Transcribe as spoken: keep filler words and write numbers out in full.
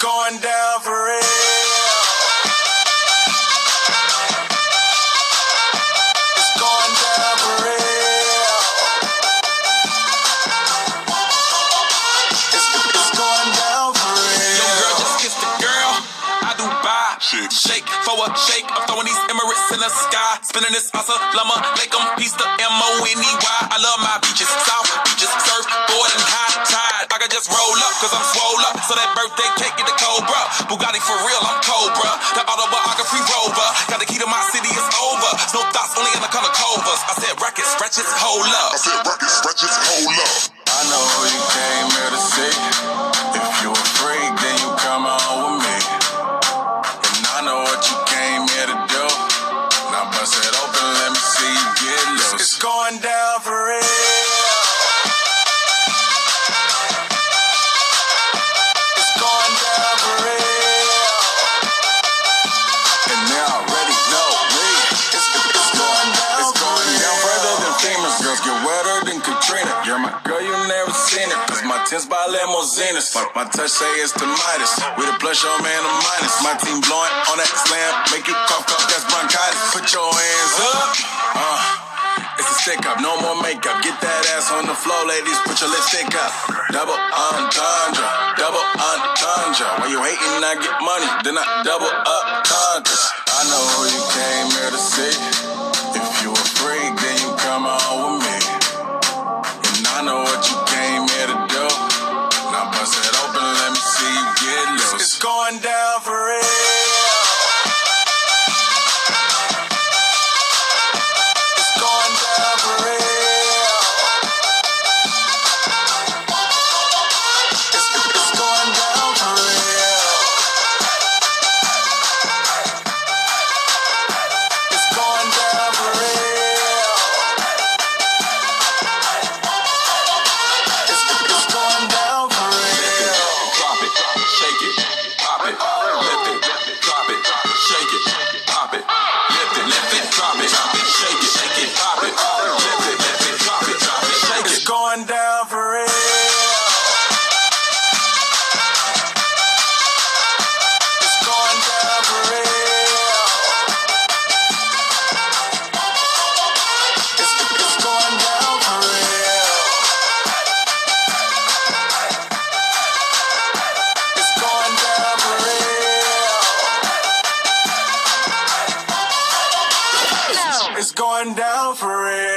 going down for real. It's going down for real. It's, it's going down for real. Yo, girl, just kiss the girl. I do buy. Shake. Shake for a shake. I'm throwing these Emirates in the sky. Spinning this asa llama. Make them piece the M O N E Y. I love my beaches. South beaches. Surfboard and high tide. I can just roll up cause I'm swole up. So that birthday cake get the Cobra. Bugatti for real, I'm Cobra. The autobiography rover. Got the key to my city, it's over. No thoughts, only in the color covers. I said racket, stretches, hold up. I said racket, stretches, hold up. I know who you came here to see. If you a freak, then you come on with me. And I know what you came here to do. Now bust it open, let me see you get loose. It's going down for real. It's going down for real. And they already know me. It's, it's going down. It's going down further than famous girls get wetter than Katrina. You're my girl, you never seen it. Cause my tents by limousines. Fuck my touch, say it's the Midas. We the plus, your man, a minus. My team blowing on that slam. Make you cough, cough, that's bronchitis. Put your hands up. Uh, it's a stick up, no more makeup. Get that ass on the floor, ladies. Put your lipstick up. Double entendre, double entendre. When you hating, I get money. Then I double up conquers. I know who you came here to see. If you a freak, then you come on with me. And I know what you came here to do. Now bust it open, let me see you get loose. It's going down for real. It's going down for real. It's, it's going down for real. It's going down for real. It's, it's going down for real. Drop it, shake it, pop it, lift it, drop it, shake it, pop it, lift it, lift it, drop it, shake it, shake it, pop it, lift it, lift it, drop it, drop it, shake It's it. going down for real. It's going down for real. It's, it's going down for real. It's going down for real. It's going down for real.